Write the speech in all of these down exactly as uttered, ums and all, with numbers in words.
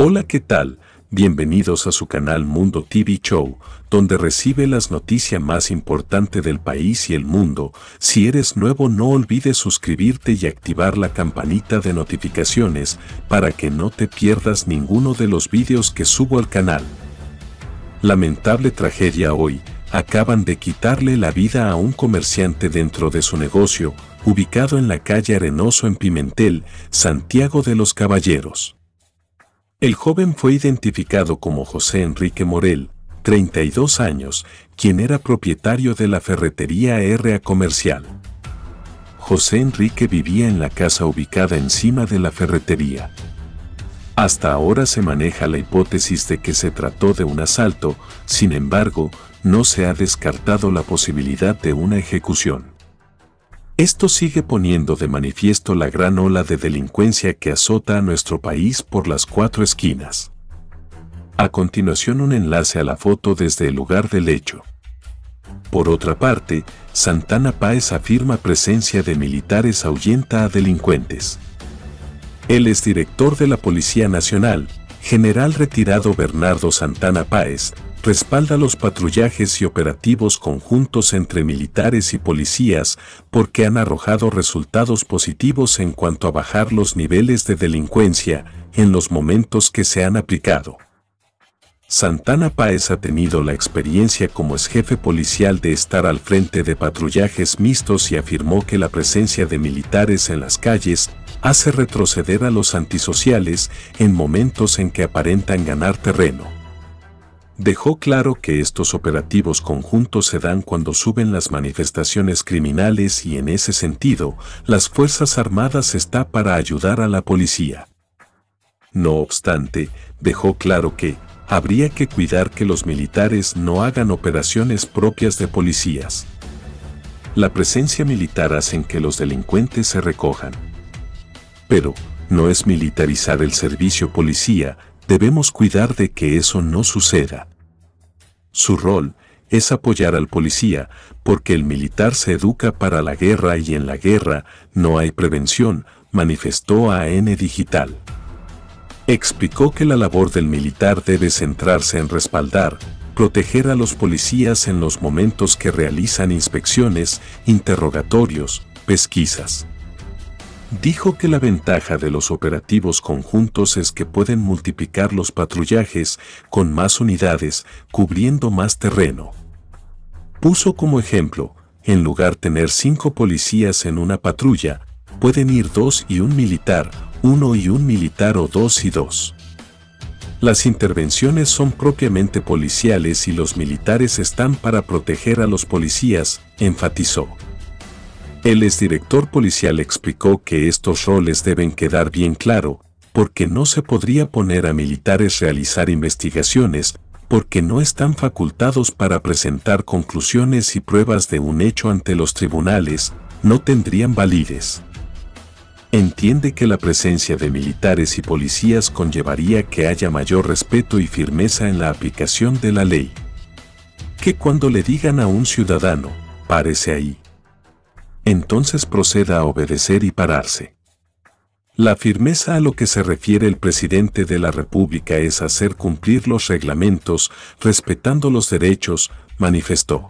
Hola, ¿qué tal? Bienvenidos a su canal Mundo T V Show, donde recibe las noticias más importantes del país y el mundo. Si eres nuevo, no olvides suscribirte y activar la campanita de notificaciones para que no te pierdas ninguno de los vídeos que subo al canal. Lamentable tragedia hoy. Acaban de quitarle la vida a un comerciante dentro de su negocio, ubicado en la calle Arenoso en Pimentel, Santiago de los Caballeros. El joven fue identificado como José Enrique Morel, treinta y dos años, quien era propietario de la ferretería R A Comercial. José Enrique vivía en la casa ubicada encima de la ferretería. Hasta ahora se maneja la hipótesis de que se trató de un asalto, sin embargo, no se ha descartado la posibilidad de una ejecución. Esto sigue poniendo de manifiesto la gran ola de delincuencia que azota a nuestro país por las cuatro esquinas. A continuación, un enlace a la foto desde el lugar del hecho. Por otra parte, Santana Páez afirma presencia de militares ahuyenta a delincuentes. El exdirector de la Policía Nacional, general retirado Bernardo Santana Páez, respalda los patrullajes y operativos conjuntos entre militares y policías porque han arrojado resultados positivos en cuanto a bajar los niveles de delincuencia en los momentos que se han aplicado. Santana Páez ha tenido la experiencia como exjefe policial de estar al frente de patrullajes mixtos y afirmó que la presencia de militares en las calles hace retroceder a los antisociales en momentos en que aparentan ganar terreno. Dejó claro que estos operativos conjuntos se dan cuando suben las manifestaciones criminales y en ese sentido, las Fuerzas Armadas están para ayudar a la policía. No obstante, dejó claro que habría que cuidar que los militares no hagan operaciones propias de policías. La presencia militar hace que los delincuentes se recojan. Pero, no es militarizar el servicio policía. Debemos cuidar de que eso no suceda. Su rol es apoyar al policía, porque el militar se educa para la guerra y en la guerra no hay prevención, manifestó a A N Digital. Explicó que la labor del militar debe centrarse en respaldar, proteger a los policías en los momentos que realizan inspecciones, interrogatorios, pesquisas. Dijo que la ventaja de los operativos conjuntos es que pueden multiplicar los patrullajes con más unidades, cubriendo más terreno. Puso como ejemplo, en lugar de tener cinco policías en una patrulla, pueden ir dos y un militar, uno y un militar o dos y dos. Las intervenciones son propiamente policiales y los militares están para proteger a los policías, enfatizó. El exdirector policial explicó que estos roles deben quedar bien claro, porque no se podría poner a militares a realizar investigaciones, porque no están facultados para presentar conclusiones y pruebas de un hecho ante los tribunales, no tendrían validez. Entiende que la presencia de militares y policías conllevaría que haya mayor respeto y firmeza en la aplicación de la ley. Que cuando le digan a un ciudadano, párese ahí, entonces proceda a obedecer y pararse. La firmeza a lo que se refiere el presidente de la República es hacer cumplir los reglamentos, respetando los derechos, manifestó.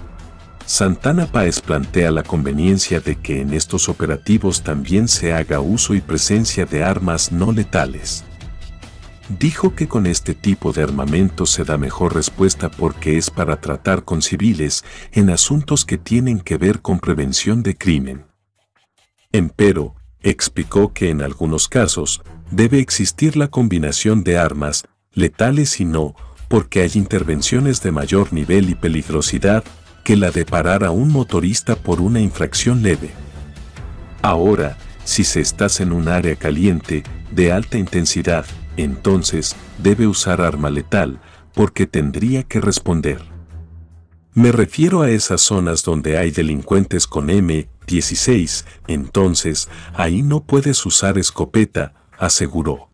Santana Páez plantea la conveniencia de que en estos operativos también se haga uso y presencia de armas no letales. Dijo que con este tipo de armamento se da mejor respuesta porque es para tratar con civiles en asuntos que tienen que ver con prevención de crimen. Empero, explicó que en algunos casos debe existir la combinación de armas letales y no, porque hay intervenciones de mayor nivel y peligrosidad que la de parar a un motorista por una infracción leve. Ahora, si se estás en un área caliente, de alta intensidad, entonces debe usar arma letal, porque tendría que responder. Me refiero a esas zonas donde hay delincuentes con eme dieciséis, entonces ahí no puedes usar escopeta, aseguró.